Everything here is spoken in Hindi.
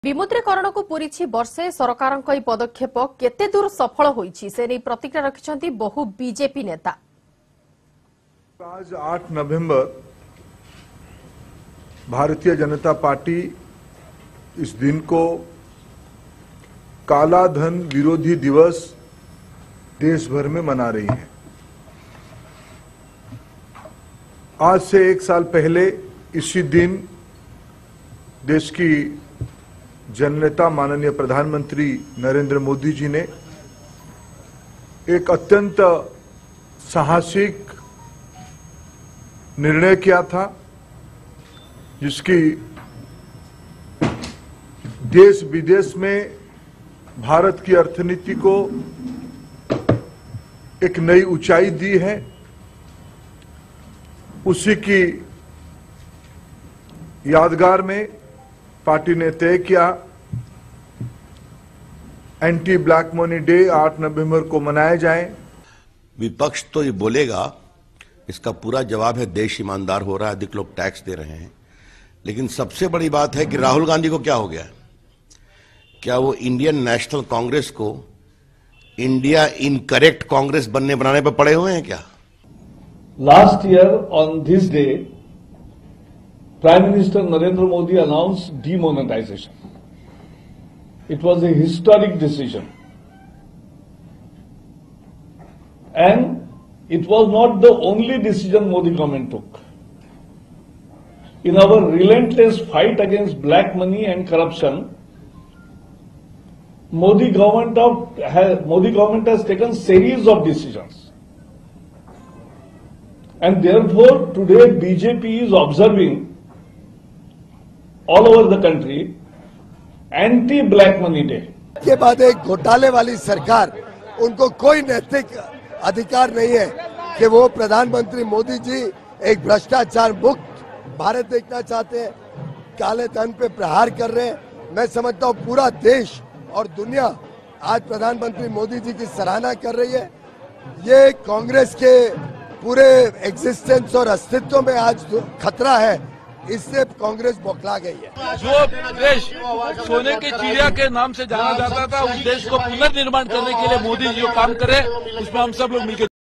विमुद्रीकरण को पूरी वर्षे सरकार पदक्षेप केते दूर सफल होईछि से नहीं प्रतिक्रिया रखिछंती बहु बीजेपी नेता। आज 8 नवंबर भारतीय जनता पार्टी इस दिन को काला धन विरोधी दिवस देश भर में मना रही है। आज से 1 साल पहले इसी दिन देश की जननेता माननीय प्रधानमंत्री नरेंद्र मोदी जी ने एक अत्यंत साहसिक निर्णय किया था, जिसकी देश विदेश में भारत की अर्थनीति को एक नई ऊंचाई दी है। उसी की यादगार में पार्टी ने तय किया एंटी ब्लैक मनी डे 8 नवंबर को मनाया जाए। विपक्ष तो ये बोलेगा, इसका पूरा जवाब है देश ईमानदार हो रहा है, अधिक लोग टैक्स दे रहे हैं। लेकिन सबसे बड़ी बात है कि राहुल गांधी को क्या हो गया? क्या वो इंडियन नेशनल कांग्रेस को इंडिया इनकरेक्ट कांग्रेस बनाने पर पड़े हुए हैं क्या? Last year on this day, Prime Minister Narendra Modi announced demonetisation. It was a historic decision. And it was not the only decision Modi government took. In our relentless fight against black money and corruption, Modi government has taken series of decisions. And therefore, today BJP is observing all over the country anti-black money day. के बाद एक घोटाले वाली सरकार, उनको कोई नैतिक अधिकार नहीं है कि वो प्रधानमंत्री मोदी जी एक भ्रष्टाचार मुक्त भारत देखना चाहते हैं, काले धन पे प्रहार कर रहे हैं। मैं समझता हूँ पूरा देश और दुनिया आज प्रधानमंत्री मोदी जी की सराहना कर रही है। ये कांग्रेस के पूरे एग्जिस्टेंस और अस्तित्व में आज खतरा है, इससे कांग्रेस बौखला गई है। जो देश सोने की चिड़िया के नाम से जाना जाता था, उस देश को पुनर्निर्माण करने के लिए मोदी जी जो काम करे, उसमें हम सब लोग मिलकर